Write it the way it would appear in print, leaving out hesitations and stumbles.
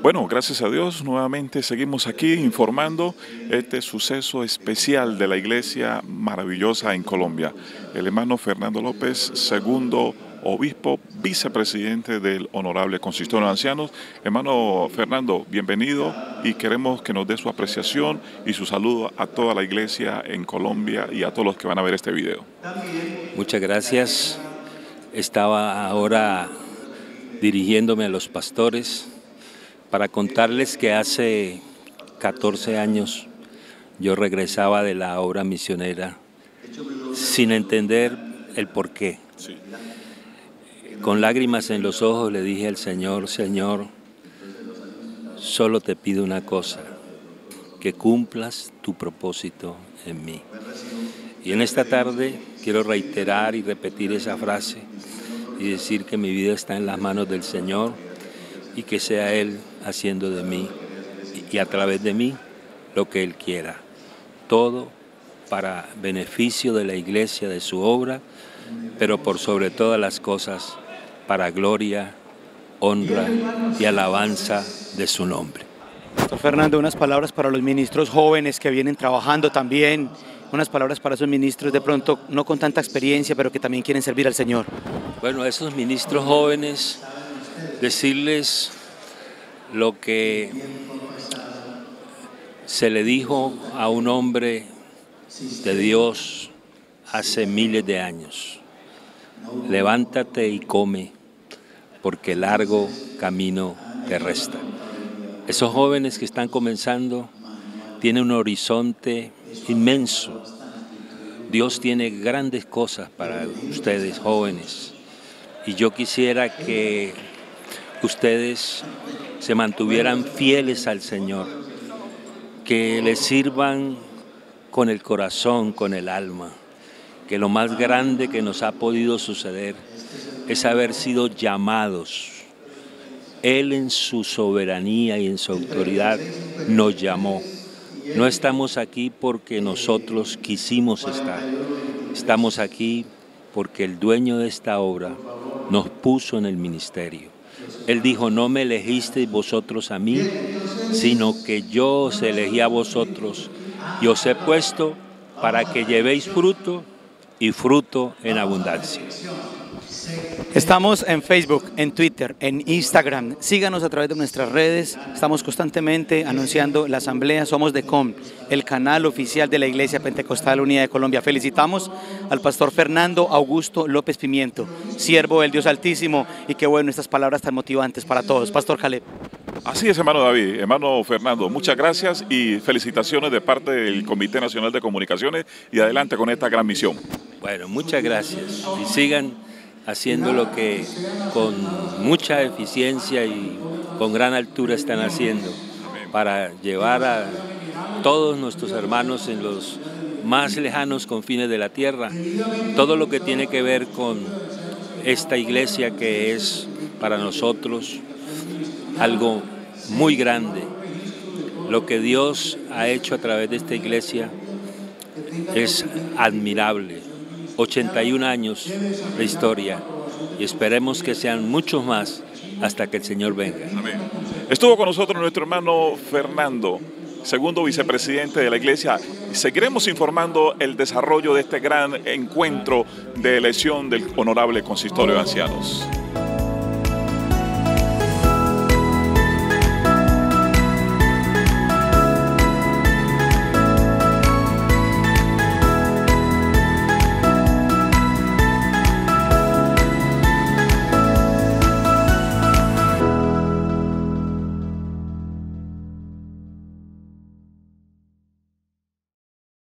Bueno, gracias a Dios, nuevamente seguimos aquí informando este suceso especial de la iglesia maravillosa en Colombia. El hermano Fernando López, segundo obispo, vicepresidente del Honorable Consistorio de Ancianos. Hermano Fernando, bienvenido y queremos que nos dé su apreciación y su saludo a toda la iglesia en Colombia y a todos los que van a ver este video. Muchas gracias. Estaba ahora dirigiéndome a los pastores para contarles que hace 14 años yo regresaba de la obra misionera sin entender el porqué. Sí. Con lágrimas en los ojos le dije al Señor: Señor, solo te pido una cosa, que cumplas tu propósito en mí. Y en esta tarde quiero reiterar y repetir esa frase y decir que mi vida está en las manos del Señor y que sea Él haciendo de mí y a través de mí lo que Él quiera. Todo para beneficio de la iglesia, de su obra, pero por sobre todas las cosas, para gloria, honra y alabanza de su nombre. Pastor Fernando, unas palabras para los ministros jóvenes que vienen trabajando también, unas palabras para esos ministros de pronto no con tanta experiencia, pero que también quieren servir al Señor. Bueno, a esos ministros jóvenes, decirles lo que se le dijo a un hombre de Dios hace miles de años: levántate y come, porque largo camino te resta. Esos jóvenes que están comenzando tienen un horizonte inmenso. Dios tiene grandes cosas para ustedes jóvenes y yo quisiera que ustedes se mantuvieran fieles al Señor, que le sirvan con el corazón, con el alma, que lo más grande que nos ha podido suceder es haber sido llamados. Él en su soberanía y en su autoridad nos llamó. No estamos aquí porque nosotros quisimos estar. Estamos aquí porque el dueño de esta obra nos puso en el ministerio. Él dijo: no me elegisteis vosotros a mí, sino que yo os elegí a vosotros y os he puesto para que llevéis fruto y fruto en abundancia. Estamos en Facebook, en Twitter, en Instagram. Síganos a través de nuestras redes. Estamos constantemente anunciando la asamblea Somos de Com, el canal oficial de la Iglesia Pentecostal Unida de Colombia. Felicitamos al pastor Fernando Augusto López Pimiento, siervo del Dios Altísimo, y qué bueno estas palabras tan motivantes para todos. Pastor Caleb. Así es, hermano David, hermano Fernando, muchas gracias y felicitaciones de parte del Comité Nacional de Comunicaciones y adelante con esta gran misión. Bueno, muchas gracias y sigan haciendo lo que con mucha eficiencia y con gran altura están haciendo para llevar a todos nuestros hermanos en los más lejanos confines de la tierra todo lo que tiene que ver con esta iglesia, que es para nosotros algo muy grande. Lo que Dios ha hecho a través de esta iglesia es admirable. 81 años de historia y esperemos que sean muchos más hasta que el Señor venga. Amén. Estuvo con nosotros nuestro hermano Fernando, segundo vicepresidente de la iglesia. Seguiremos informando el desarrollo de este gran encuentro de elección del Honorable Consistorio de Ancianos.